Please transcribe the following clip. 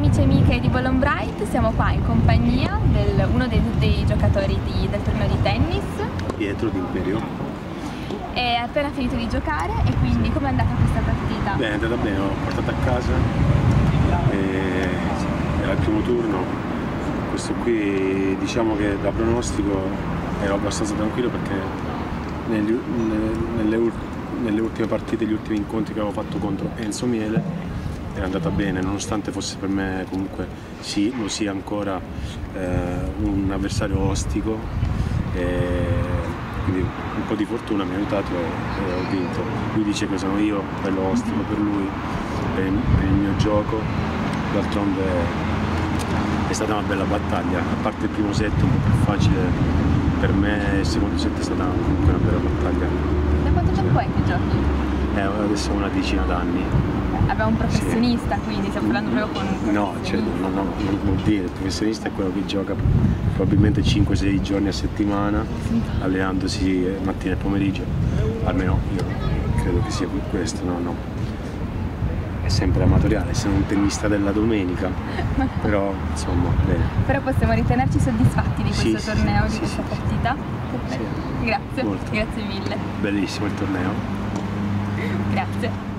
amici e amiche di Ball on Bright, siamo qua in compagnia di uno dei giocatori del torneo di tennis. Pietro D'Imperio. È appena finito di giocare e quindi com'è andata questa partita? Beh, è andata bene, l'ho portata a casa, era il primo turno. Questo qui diciamo che da pronostico ero abbastanza tranquillo perché nelle ultime partite, gli ultimi incontri che avevo fatto contro Enzo Miele era andata bene, nonostante fosse per me comunque lo sia ancora un avversario ostico, quindi un po' di fortuna mi ha aiutato e ho vinto. Lui dice che sono io quello ostico per lui, per il mio gioco. D'altronde è stata una bella battaglia, a parte il primo set un po' più facile per me, il secondo set è stata comunque una bella battaglia. Da quanto tempo è che giochi? Adesso una decina d'anni. Abbiamo un professionista, sì. Quindi stiamo parlando proprio con un No, cioè, non vuol dire, il professionista è quello che gioca probabilmente 5-6 giorni a settimana, allenandosi mattina e pomeriggio, almeno io credo che sia questo, no. È sempre amatoriale, sono un tennista della domenica, però insomma bene. Però possiamo ritenerci soddisfatti di questo torneo, di questa partita? Sì. Grazie, Molto. Grazie mille. Bellissimo il torneo. Grazie.